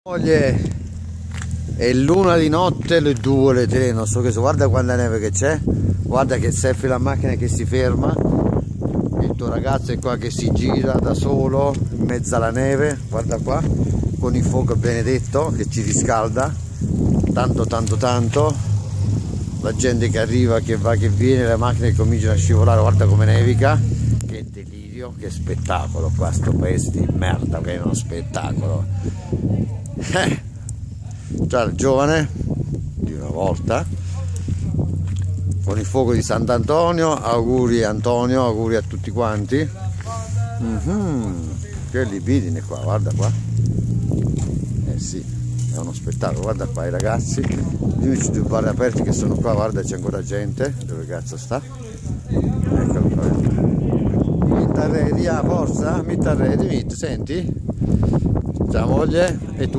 Moglie, è l'una di notte, le 2, le 3, non so che so. Guarda quanta neve che c'è, guarda che Seffi la macchina che si ferma, il tuo ragazzo è qua che si gira da solo in mezzo alla neve, guarda qua, con il fuoco benedetto che ci riscalda tanto, la gente che arriva, che va, che viene, le macchine che cominciano a scivolare, guarda come nevica, che delirio, che spettacolo qua, sto paese di merda che è uno spettacolo. Già il giovane di una volta con il fuoco di Sant'Antonio, auguri Antonio, auguri a tutti quanti. Che libidine qua, guarda qua, sì, è uno spettacolo, guarda qua i ragazzi, gli unici due bar aperti che sono qua, guarda c'è ancora gente, dove cazzo sta? Eccolo qua, mitti arredi, forza, mitti arredi, senti? Tua moglie e tu.